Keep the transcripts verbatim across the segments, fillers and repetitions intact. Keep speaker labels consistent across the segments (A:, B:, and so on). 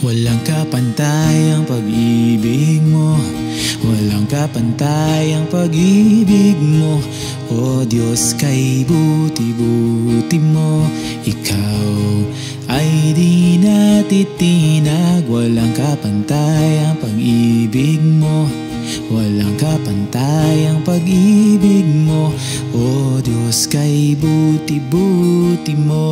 A: Walang kapantay ang pag-ibig mo, walang kapantay ang pag-ibig mo. O Diyos, kay buti-buti mo, Ikaw ay di natitinag. Walang kapantay ang pag-ibig mo, walang kapantay ang pag-ibig mo. O Diyos, kay buti-buti mo.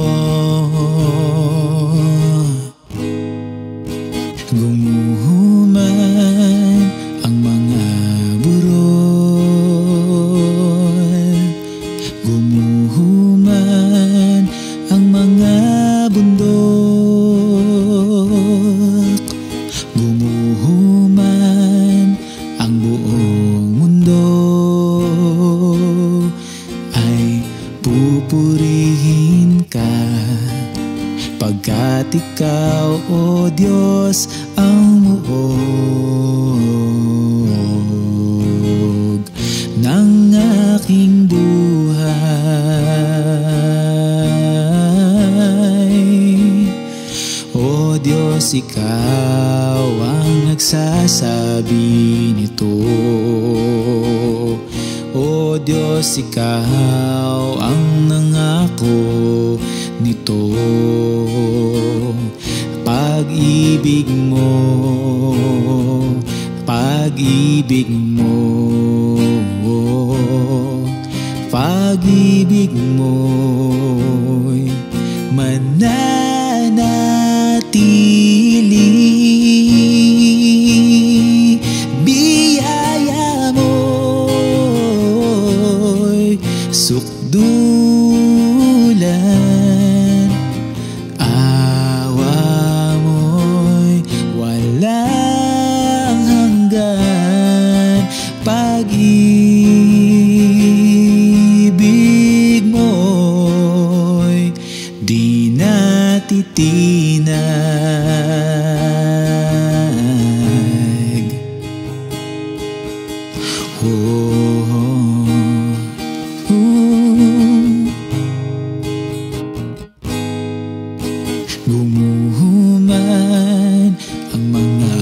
A: Gumuho man ang mga burol, gumuho man ang mga bundok, gumuho man ang buong mundo, ay pupurihin ka, pagkat Ikaw, O Diyos, ang muog ng aking buhay. O Diyos, Ikaw ang nagsasabi nito. O Diyos, Ikaw ang nangako nito. Pag-ibig mo, pag-ibig mo, pag-ibig mo'y mananatili. Biyaya mo'y sukdulan, awa mo'y walang hanggan. Pag-ibig mo'y di natitinag. Oh, oh, oh. Gumuho man ang mga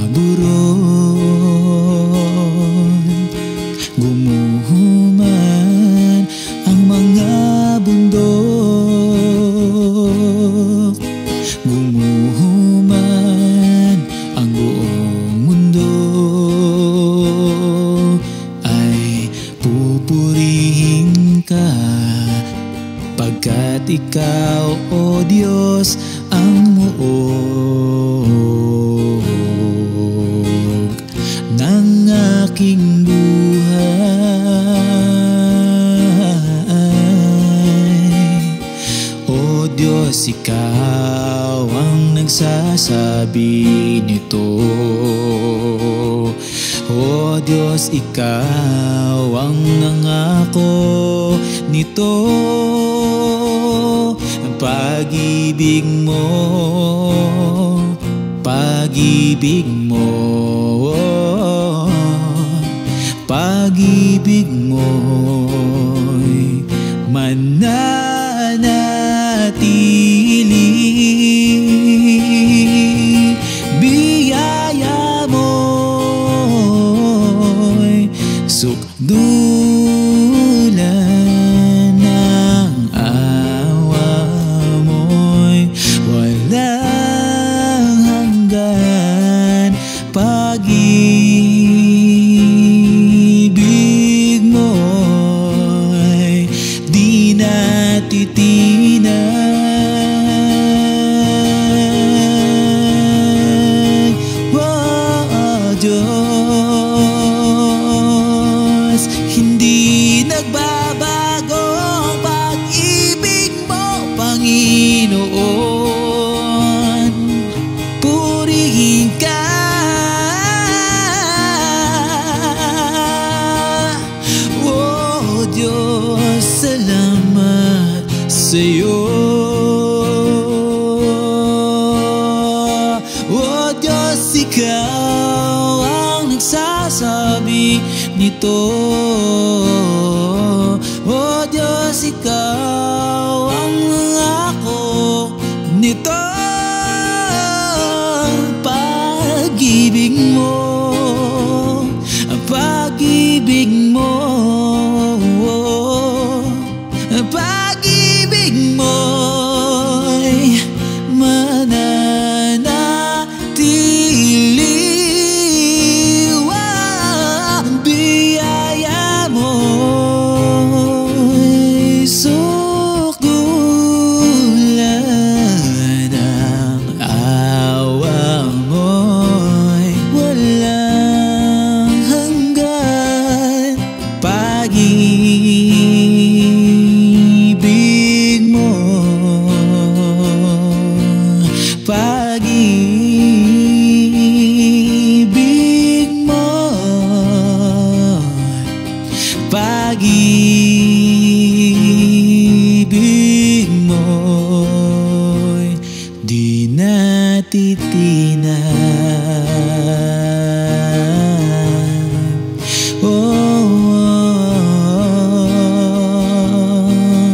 A: burol, gumuho man ang mga bundok, gumuho man ang buong mundo, ay pupurihin ka, pagkat Ikaw, O Diyos, ang muog ng aking buhay. O Diyos, Ikaw ang nagsasabi nito. O Diyos, Ikaw ang nangako nito. Pag-ibig mo, pag-ibig mo, pag-ibig mo'y mananatili. Biyaya mo'y sukdulan, ng awa mo'y walang hanggan. Pag-ibig mo'y di natitinag. Oh, Diyos, hindi nagbabago ang pag-ibig mo, Panginoon. Purihin ka, oh Diyos, salamat sa'yo. Oh Diyos, Ikaw ang nagsasabi nito. Oh Diyos, Ikaw ang nangako nito. pag-ibig mo'y mananatili. Ang biyaya mo'y sukulan, ang awa mo'y walang hanggan. Pag-ibig mo, pag-ibig mo, pag-ibig mo'y di natitinag. Oh,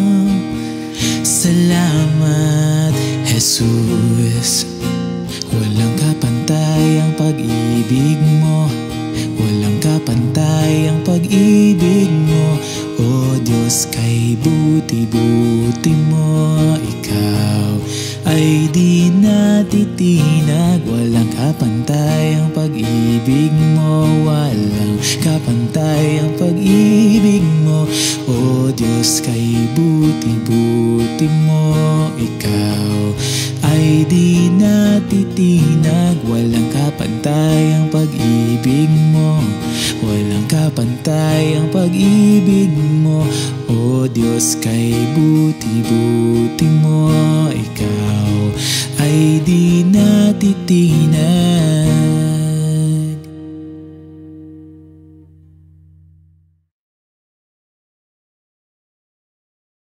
A: salamat, Jesus. Walang kapantay ang pag-ibig mo, walang kapantay ang pag-ibig mo. O Diyos, kay buti-buti mo, ikaw ay di natitinag. Walang kapantay ang pag-ibig mo, walang kapantay ang pag-ibig mo. O Diyos, kay buti-buti mo, ikaw ay di natitinag. Walang kapantay ang pag-ibig mo, walang kapantay ang pag-ibig mo. O Diyos, kay buti-buti mo, ikaw ay di natitinag.